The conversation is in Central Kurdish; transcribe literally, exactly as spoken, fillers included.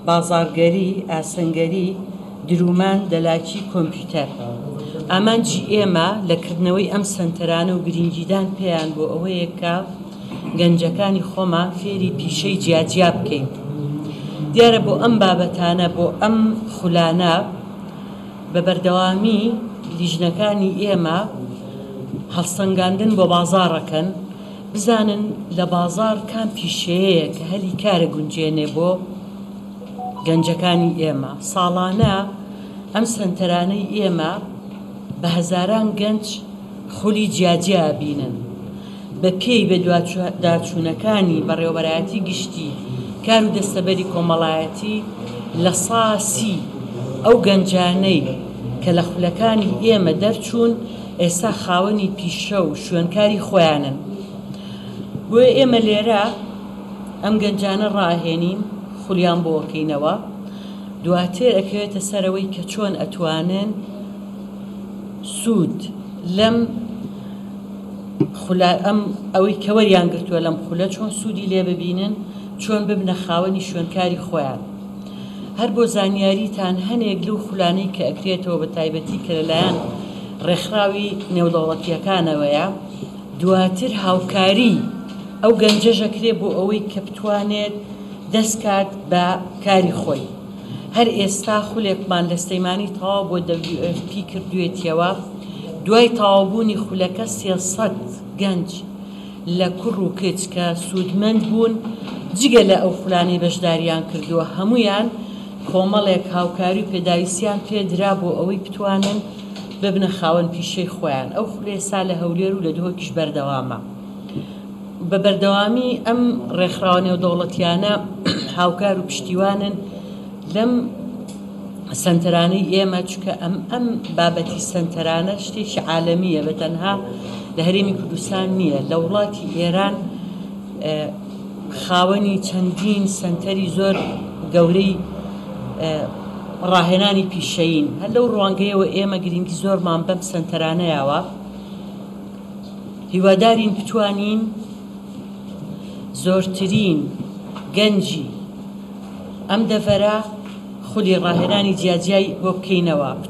بازارگەری، ئاسەنگەری، درومان، دەلاکی کۆمپیوتەر. ئامانجی ئێمە لەکردنەوەی ئەم سەنتەرانە و گرنگیدان پێیان بۆ ئەوەیە کە گەنجەکانی خۆمان فێری پیشەی جیاجیا بکەین. دیارە بۆ ئەم بابەتانە، بۆ ئەم خولانە بە بەردەوامی لیژنەکانی ئێمە هەڵسەنگاندن بۆ بازاڕەکەن، بزانن لە بازار کام پیشەیەیە کە هەلی کارە گونجێنێ بۆ گەنجەکانی ئێمە. ساڵانە ئەم سەنتەرانەی ئێمە بە هەزاران گەنج خولی جیاجیا بینن بە پێی بە داچوونەکانی بەڕێوەبەرایەتی گشتی کار و دەستەبەری کۆمەڵایەتی لە ساسی ئەو گەنجانەی کە لە خولەکانی ئێمە دەرچوون ئێستا خاوەنی پیشە و شوێنکاری خۆیانن. بۆیە ئێمە لێرە ئەم گەنجانە ڕاهێنین، خولیان بۆ وەکەینەوە، دواتر ئەکەوێتە سەرەوەی کە چۆن ئەتوانن سوود لەم ئەم ئەوەی کە وەریان گرتووە لەم خولە چۆن سوودی لێ ببینن، چۆن ببنە خاوەنی شوێنکاری خۆیان. هەر بۆ زانیاریتان هەنێک لەو خولانەی کە ئەکرێتەوە بە تایبەتی کە لەلایەن ڕێکخراوی نێودەوڵەتیەکانەوەیە، دواتر هاوکاری ئەو گەنجەژەکرێ بۆ ئەوەی کە بتوانێت دەستکات بە کاری خۆی. هەر ئێستا خولێکمان لە سلەیمانی تەواو بۆ دەبلیو ئەف پی کردوێتیەوە، دوای تەواوبوونی خولەکە سێسەد گەنج لە کوڕ و کچ کە سوودمەند بوون جگە لە ئەو خولانەی بەشداریان کردووە، هەمویان کۆمەڵێک هاوکاری و پێداویستیان پێدرا بۆ ئەوەی بتوانن ببنە خاوەن پیشەی خۆیان. ئەو خولێ سا لە هەولێر و لە دهۆکیش بەردەوامە. بە بەردەوامی ئەم ڕێکخراوە نێودەوڵەتیانە هاوکار و پشتیوانن لەم سەنتەرانەی ئێمە، چونکە ئەم ئەم بابەتی سەنتەرانە شتێکی عالەمیە، بە تەنها لە هەرێمی کوردستان نییە، لە وڵاتی ئێران خاوەنی چەندین سەنتەری زۆر گەورەی ڕاهێنانی پیشەین. هەر لەو ڕوانگەیەوە ئێمە گرنگی زۆرمان بەم سەنتەرانەیەوە، هیوادارین بتوانین زۆرترین گەنجی ئەم دەڤەرە خولی ڕاهێنانی جیاجیای بۆ بکەینەوە.